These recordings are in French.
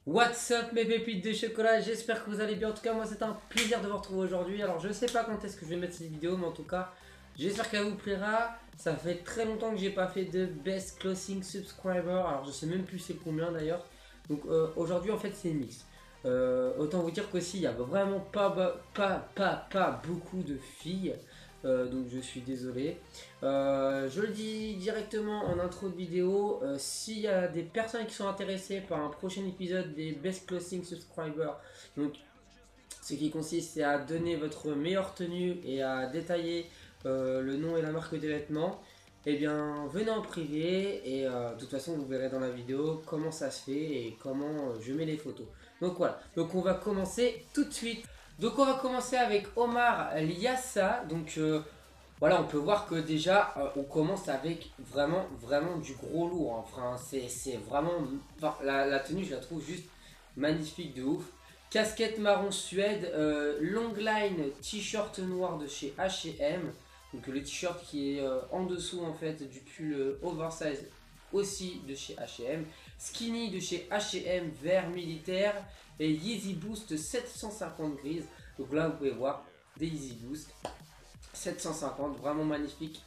What's up mes pépites de chocolat, j'espère que vous allez bien. En tout cas moi c'est un plaisir de vous retrouver aujourd'hui. Alors je sais pas quand est-ce que je vais mettre cette vidéo, mais en tout cas j'espère qu'elle vous plaira. Ça fait très longtemps que j'ai pas fait de best closing subscriber. Alors je sais même plus c'est combien d'ailleurs. Donc aujourd'hui en fait c'est une mix. Autant vous dire qu'aussi il y a vraiment pas beaucoup de filles. Donc je suis désolé. Je le dis directement en intro de vidéo, s'il y a des personnes qui sont intéressées par un prochain épisode des Best Closing Subscribers, donc ce qui consiste c'est à donner votre meilleure tenue et à détailler le nom et la marque des vêtements, eh bien venez en privé et de toute façon vous verrez dans la vidéo comment ça se fait et comment je mets les photos. Donc voilà, donc on va commencer tout de suite. Donc on va commencer avec Omar Liassa. Donc voilà, on peut voir que déjà on commence avec vraiment du gros lourd, hein. Enfin c'est vraiment, enfin, la tenue je la trouve juste magnifique de ouf. Casquette marron suède, long line t-shirt noir de chez H&M. Donc le t-shirt qui est en dessous en fait du pull oversize aussi de chez H&M. Skinny de chez H&M vert militaire et Yeezy Boost 750 grise. Donc là vous pouvez voir des Yeezy Boost 750, vraiment magnifique.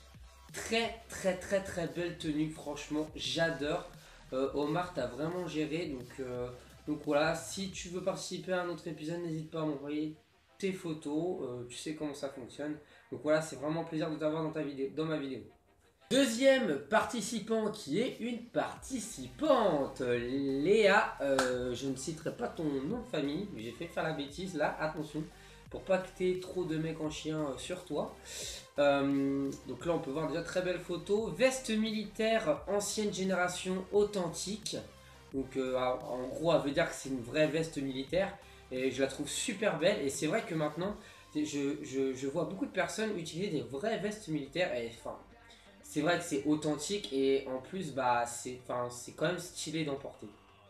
Très belle tenue, franchement j'adore. Omar t'as vraiment géré, donc voilà, si tu veux participer à un autre épisode, n'hésite pas à m'envoyer tes photos, tu sais comment ça fonctionne. Donc voilà, c'est vraiment un plaisir de t'avoir dans ma vidéo. Deuxième participant qui est une participante, Léa, je ne citerai pas ton nom de famille, mais j'ai fait faire la bêtise là, attention, pour pas que tu aies trop de mecs en chien sur toi. Donc là on peut voir déjà très belle photo, veste militaire ancienne génération authentique. Donc en gros elle veut dire que c'est une vraie veste militaire et je la trouve super belle. Et c'est vrai que maintenant je vois beaucoup de personnes utiliser des vraies vestes militaires et enfin c'est vrai que c'est authentique et en plus bah c'est quand même stylé d'en porter.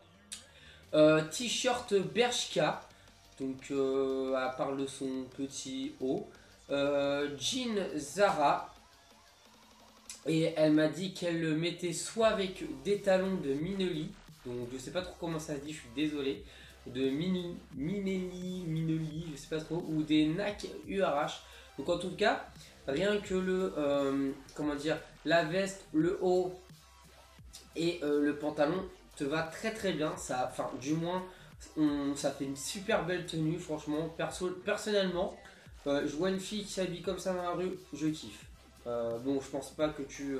T-shirt Bershka, donc à part de son petit haut. Jean Zara, et elle m'a dit qu'elle le mettait soit avec des talons de Minelli, donc je sais pas trop comment ça se dit, je suis désolé, de Minelli, je sais pas trop, ou des NAC URH. Donc en tout cas, rien que le, comment dire, la veste, le haut et le pantalon te va très bien, ça, enfin du moins, ça fait une super belle tenue, franchement, personnellement, je vois une fille qui s'habille comme ça dans la rue, je kiffe. Bon, je pense pas que tu...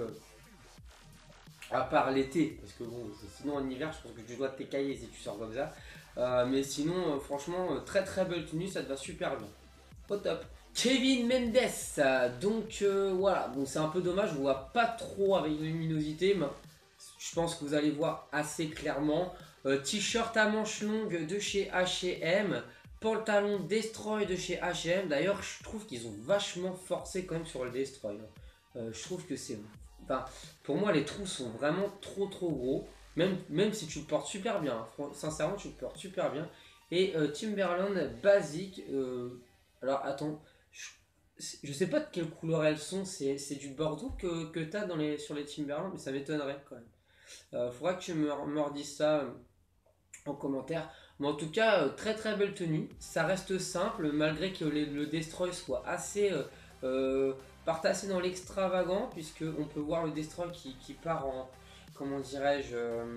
à part l'été, parce que bon, sinon en hiver, je pense que tu dois t'écailler si tu sors comme ça. Mais sinon, franchement, très belle tenue, ça te va super bien. Au top. Kevin Mendes, donc voilà, bon c'est un peu dommage, je ne vois pas trop avec luminosité, mais je pense que vous allez voir assez clairement. T-shirt à manches longues de chez H&M, pantalon Destroy de chez H&M. D'ailleurs, je trouve qu'ils ont vachement forcé quand même sur le Destroy. Je trouve que c'est... Enfin, pour moi, les trous sont vraiment trop gros. Même si tu le portes super bien. Hein. Sincèrement, tu le portes super bien. Et Timberland basique. Alors, attends. Je sais pas de quelle couleur elles sont. C'est du bordeaux que tu as sur les Timberland. Mais ça m'étonnerait quand même. Faudra que tu me redises ça en commentaire. Mais en tout cas, très belle tenue. Ça reste simple, malgré que le Destroy soit assez... parte assez dans l'extravagant, puisque on peut voir le Destroy qui part en... Comment dirais-je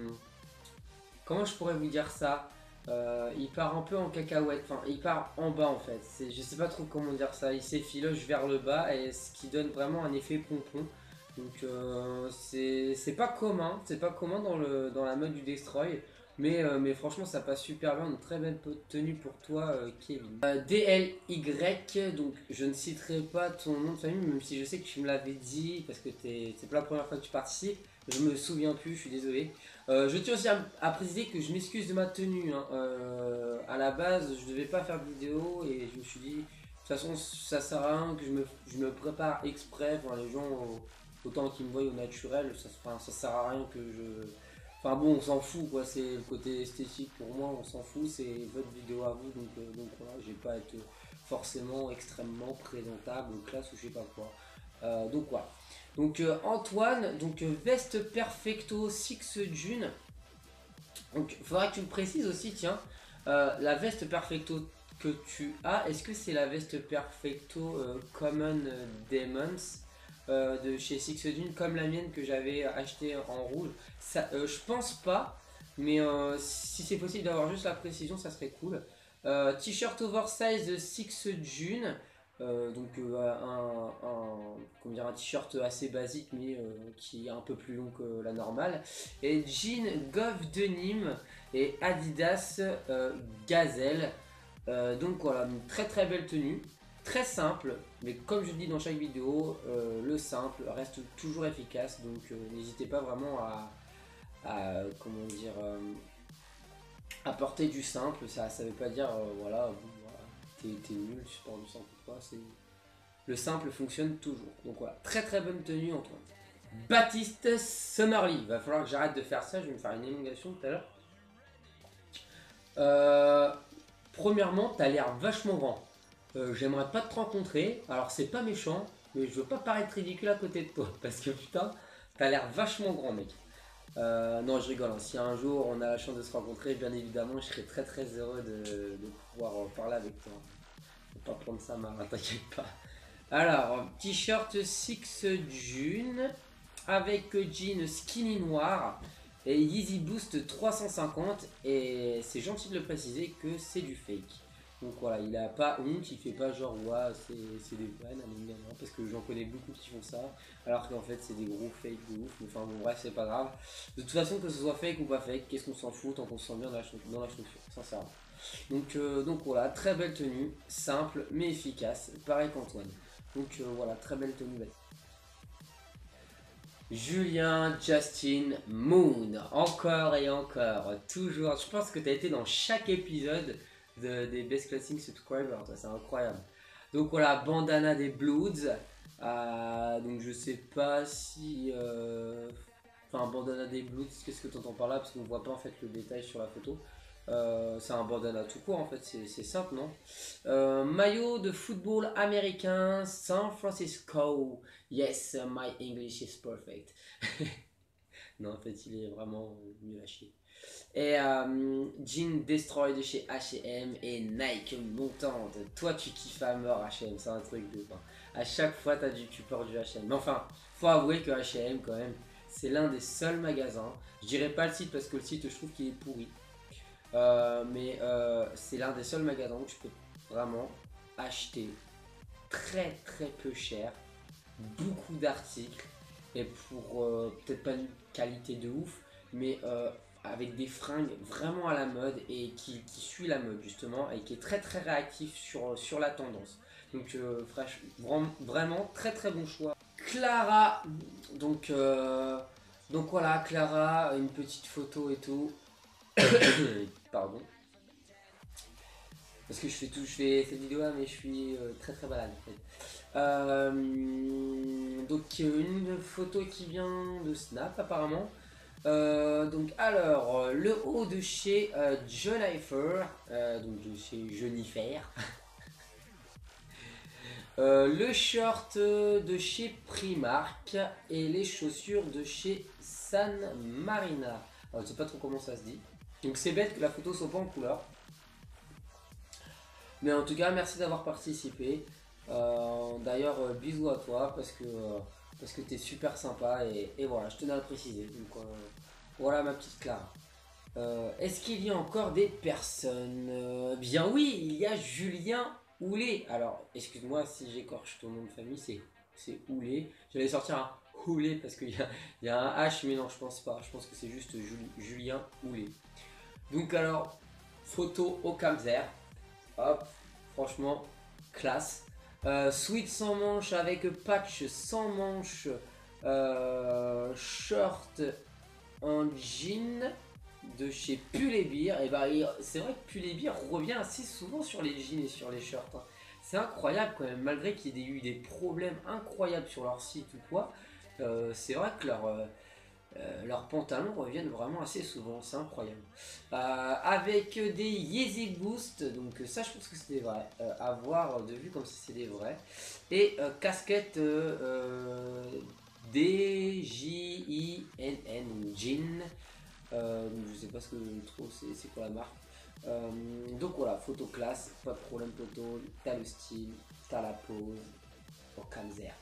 comment je pourrais vous dire ça, il part un peu en cacahuète, enfin il part en bas en fait, je sais pas trop comment dire ça, il s'effiloche vers le bas et ce qui donne vraiment un effet pompon. Donc c'est pas commun, dans la mode du Destroy, mais franchement ça passe super bien, une très belle tenue pour toi Kevin. DLY, donc je ne citerai pas ton nom de famille, même si je sais que tu me l'avais dit, parce que c'est pas la première fois que tu participes, je me souviens plus, je suis désolé. Je tiens aussi à préciser que je m'excuse de ma tenue, hein. À la base je devais pas faire de vidéo et je me suis dit, de toute façon ça sert à rien que je me prépare exprès, enfin les gens... autant qu'ils me voient au naturel, ça sert à rien que je... Enfin bon, on s'en fout quoi, c'est le côté esthétique pour moi, on s'en fout, c'est votre vidéo à vous, donc voilà, je vais pas être forcément extrêmement présentable, classe ou je sais pas quoi. Donc voilà. Donc Antoine, donc veste perfecto Six June. Donc il faudra que tu me précises aussi, tiens, la veste Perfecto que tu as, est-ce que c'est la veste Perfecto Common Demons de chez Six Dune, comme la mienne que j'avais acheté en rouge? Ça, je pense pas, mais si c'est possible d'avoir juste la précision, ça serait cool. T-shirt oversize de Six Dune. Donc comment dire, un t-shirt assez basique mais qui est un peu plus long que la normale, et jean Gov Denim et Adidas Gazelle. Donc voilà, une très très belle tenue, très simple, mais comme je dis dans chaque vidéo, le simple reste toujours efficace, donc n'hésitez pas vraiment comment dire, apporter du simple. Ça veut pas dire voilà, bon, voilà, t'es nul, tu portes du simple ou pas, le simple fonctionne toujours. Donc voilà, très très bonne tenue Antoine. Baptiste Summerly, va falloir que j'arrête de faire ça, je vais me faire une élongation tout à l'heure. Premièrement, t'as l'air vachement grand. J'aimerais pas te rencontrer, alors c'est pas méchant, mais je veux pas paraître ridicule à côté de toi, parce que putain, t'as l'air vachement grand mec. Non, je rigole, hein. Si un jour on a la chance de se rencontrer, bien évidemment, je serais très très heureux de pouvoir parler avec toi. Faut pas prendre ça mal, t'inquiète pas. Alors, t-shirt Six June avec jean skinny noir et Yeezy Boost 350, et c'est gentil de le préciser que c'est du fake. Donc voilà, il a pas honte, il fait pas genre ouais c'est des vannes, parce que j'en connais beaucoup qui font ça, alors qu'en fait c'est des gros fakes de ouf, mais enfin bon bref c'est pas grave. De toute façon que ce soit fake ou pas fake, qu'est-ce qu'on s'en fout tant qu'on se sent bien dans la chaussure, sincèrement. Donc voilà, très belle tenue, simple mais efficace, pareil qu'Antoine. Donc voilà, très belle tenue. Julien Justin Moon, encore et encore, toujours. Je pense que tu as été dans chaque épisode des Best Classing Subscribers, c'est incroyable. Donc voilà, bandana des Bloods. Donc je sais pas si. Enfin, bandana des Bloods, qu'est-ce que tu entends par là? Parce qu'on voit pas en fait le détail sur la photo. C'est un bandana tout court en fait, c'est simple, non? Maillot de football américain, San Francisco. Yes, my English is perfect. Non, en fait, il est vraiment nul à chier. Et Jean Destroy de chez H&M et Nike montante. Toi, tu kiffes à mort H&M, c'est un truc de fin. À chaque fois, tu portes du H&M. Mais enfin, faut avouer que H&M, quand même, c'est l'un des seuls magasins. Je dirais pas le site parce que le site, je trouve qu'il est pourri. Mais c'est l'un des seuls magasins où tu peux vraiment acheter très très peu cher, beaucoup d'articles, et pour peut-être pas une qualité de ouf, mais avec des fringues vraiment à la mode et qui suit la mode justement, et qui est très très réactif sur la tendance. Donc vraiment très très bon choix. Clara, donc, donc voilà, Clara, une petite photo et tout. Pardon. Parce que je fais cette vidéo là, mais je suis très très malade en fait. Donc une photo qui vient de Snap apparemment. Donc alors, le haut de chez Jennifer, donc de chez Jennifer. Le short de chez Primark et les chaussures de chez San Marina. Alors, je sais pas trop comment ça se dit. Donc c'est bête que la photo soit pas en couleur. Mais en tout cas, merci d'avoir participé. D'ailleurs, bisous à toi parce que t'es super sympa, et voilà, je tenais à le préciser. Donc voilà ma petite Clara. Est-ce qu'il y a encore des personnes? Bien oui, il y a Julien Houlet. Alors, excuse-moi si j'écorche ton nom de famille, c'est Houlet. J'allais sortir un Houlet parce il y a un H, mais non, je pense pas. Je pense que c'est juste Julien Houlet. Donc alors, photo au Camzer. Hop, franchement, classe. Sweat sans manche avec patch sans manche. Short en jean de chez Pull & Bear. Et bah, c'est vrai que Pull & Bear revient assez souvent sur les jeans et sur les shorts, hein. C'est incroyable quand même, malgré qu'il y ait eu des problèmes incroyables sur leur site ou quoi. C'est vrai que leurs pantalons reviennent vraiment assez souvent, c'est incroyable. Avec des Yeezy Boost, donc ça je pense que c'est des vrais, à voir de vue comme si c'est des vrais. Et casquette DJINN, jean, Je sais pas ce que trop c'est quoi la marque. Donc voilà, photo classe, pas de problème photo, t'as le style, t'as la pose, pour Kamzer.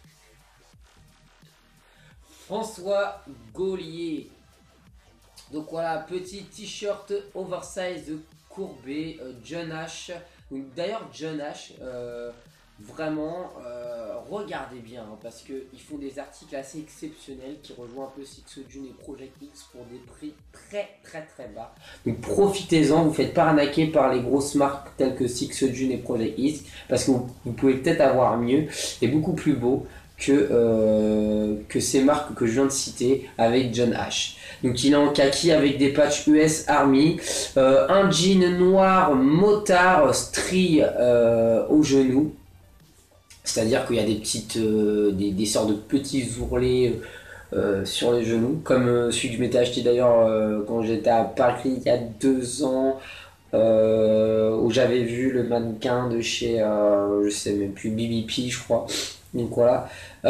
François Gaulier. Donc voilà, petit t-shirt oversize courbé, John H. D'ailleurs John H, vraiment, regardez bien, hein, parce qu'ils font des articles assez exceptionnels qui rejoignent un peu Sixojun et Project X pour des prix très bas. Donc profitez-en, vous faites pas arnaquer par les grosses marques telles que Sixojun et Project X, parce que vous pouvez peut-être avoir mieux et beaucoup plus beau que ces marques que je viens de citer avec John H. Donc il est en kaki avec des patchs US Army, un jean noir motard strie au genou. C'est-à-dire qu'il y a des petites, des sortes de petits ourlets sur les genoux, comme celui que je m'étais acheté d'ailleurs quand j'étais à Paris il y a 2 ans, où j'avais vu le mannequin de chez, je sais même plus, BBP je crois. Donc voilà,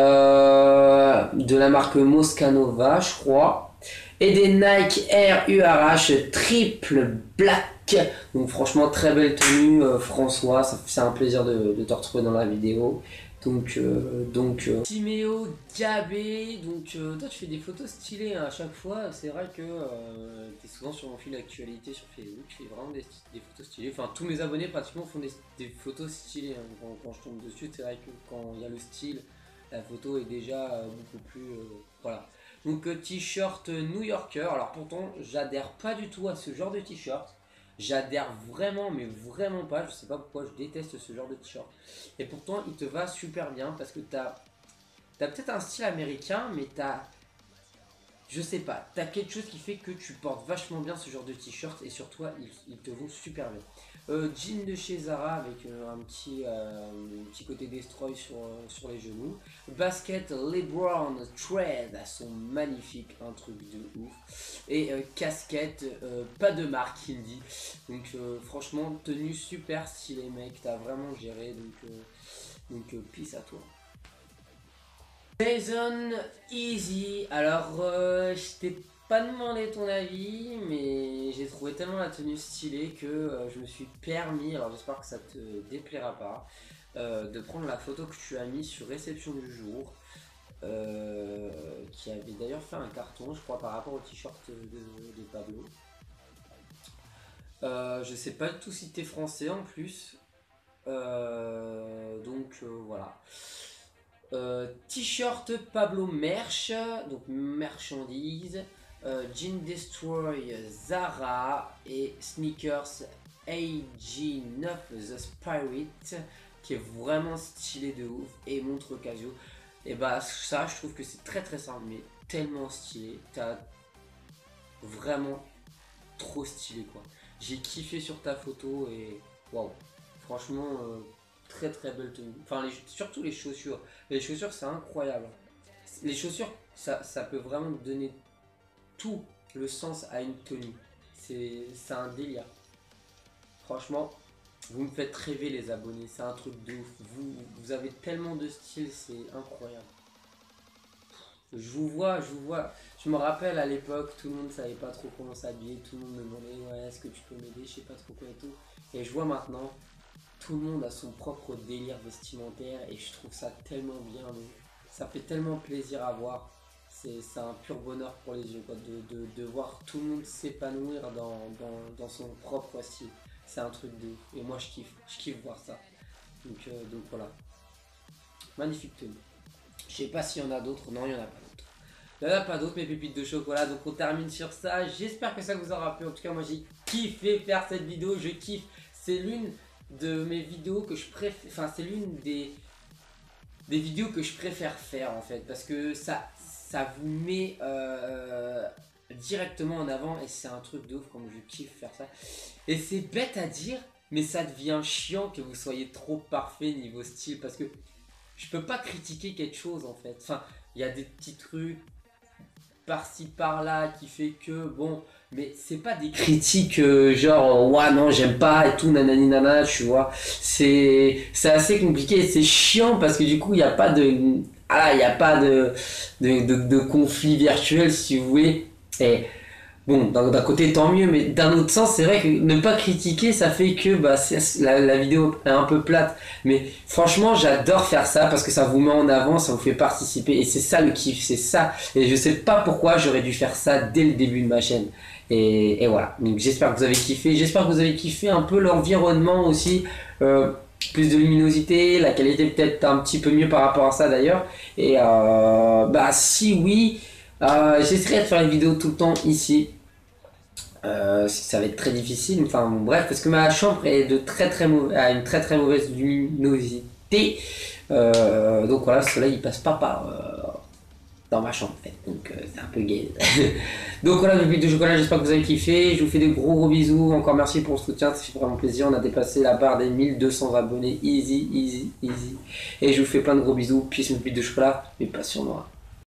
de la marque Moscanova je crois, et des Nike Air URH triple black. Donc franchement très belle tenue François, c'est un plaisir de te retrouver dans la vidéo. Donc Timéo Gabé, donc toi tu fais des photos stylées hein, à chaque fois. C'est vrai que tu es souvent sur mon fil d'actualité sur Facebook, tu fais vraiment des photos stylées. Enfin tous mes abonnés pratiquement font des photos stylées hein. Quand je tombe dessus, c'est vrai que quand il y a le style, la photo est déjà beaucoup plus voilà. Donc t-shirt New Yorker. Alors pourtant j'adhère pas du tout à ce genre de t-shirt. J'adhère vraiment, mais vraiment pas. Je sais pas pourquoi je déteste ce genre de t-shirt. Et pourtant, il te va super bien parce que t'as peut-être un style américain, mais je sais pas, t'as quelque chose qui fait que tu portes vachement bien ce genre de t-shirt et sur toi, ils te vont super bien. Jean de chez Zara avec un petit côté destroy sur les genoux. Basket LeBron Thread, elles sont magnifiques, un truc de ouf. Et casquette, pas de marque Indie. Donc franchement, tenue super stylée mec, t'as vraiment géré, donc peace à toi. Jason Easy, alors je t'ai pas demandé ton avis, mais j'ai trouvé tellement la tenue stylée que je me suis permis, alors j'espère que ça te déplaira pas, de prendre la photo que tu as mis sur réception du jour, qui avait d'ailleurs fait un carton, je crois, par rapport au t-shirt de Pablo. Je sais pas du tout si t'es français en plus, voilà. T-shirt Pablo Merch, donc marchandise, Jean Destroy Zara et sneakers AG9 The Spirit qui est vraiment stylé de ouf et montre Casio. Et bah ça je trouve que c'est très simple mais tellement stylé, t'as vraiment trop stylé quoi. J'ai kiffé sur ta photo et waouh, franchement très belle tenue. Enfin surtout les chaussures. Les chaussures c'est incroyable. Les chaussures ça peut vraiment donner tout le sens à une tenue. C'est un délire. Franchement, vous me faites rêver les abonnés. C'est un truc de ouf. Vous avez tellement de style, c'est incroyable. Je vous vois. Je me rappelle à l'époque, tout le monde savait pas trop comment s'habiller. Tout le monde me demandait ouais, est-ce que tu peux m'aider, je sais pas trop quoi et tout. Et je vois maintenant, tout le monde a son propre délire vestimentaire et je trouve ça tellement bien. Ça fait tellement plaisir à voir. C'est un pur bonheur pour les yeux quoi, de voir tout le monde s'épanouir dans son propre style. C'est un truc de ouf. Et moi je kiffe voir ça. Donc voilà. Magnifique tenue. Je sais pas s'il y en a d'autres. Non, il n'y en a pas d'autres. Il n'y en a pas d'autres, mes pépites de chocolat. Donc on termine sur ça. J'espère que ça vous aura plu. En tout cas, moi j'ai kiffé faire cette vidéo. Je kiffe. C'est l'une de mes vidéos que je préfère. Enfin, c'est l'une des vidéos que je préfère faire en fait. Parce que ça vous met directement en avant. Et c'est un truc de ouf comme je kiffe faire ça. Et c'est bête à dire. Mais ça devient chiant que vous soyez trop parfait niveau style. Parce que je peux pas critiquer quelque chose en fait. Enfin, il y a des petits trucs par-ci par-là qui fait que bon, mais c'est pas des critiques genre ouais non j'aime pas et tout nanani nana, tu vois. C'est assez compliqué, c'est chiant parce que du coup il n'y a pas de conflit virtuel si vous voulez. Et Bon, d'un côté tant mieux, mais d'un autre sens, c'est vrai que ne pas critiquer, ça fait que bah, la vidéo est un peu plate. Mais franchement, j'adore faire ça parce que ça vous met en avant, ça vous fait participer. Et c'est ça le kiff, c'est ça. Et je sais pas pourquoi j'aurais dû faire ça dès le début de ma chaîne. Et voilà, donc j'espère que vous avez kiffé. J'espère que vous avez kiffé un peu l'environnement aussi. Plus de luminosité, la qualité peut-être un petit peu mieux par rapport à ça d'ailleurs. Et bah si oui, j'essaierai de faire une vidéo tout le temps ici. Ça va être très difficile, enfin bon, bref, parce que ma chambre est de a une très très mauvaise luminosité. Donc voilà, cela il passe pas par dans ma chambre en fait, donc c'est un peu gay. Donc voilà, mes buts de chocolat, j'espère que vous avez kiffé. Je vous fais des gros bisous, encore merci pour le soutien, ça fait vraiment plaisir. On a dépassé la barre des 1200 abonnés, easy, easy, easy. Et je vous fais plein de gros bisous, peace mes buts de chocolat, mais pas sur moi.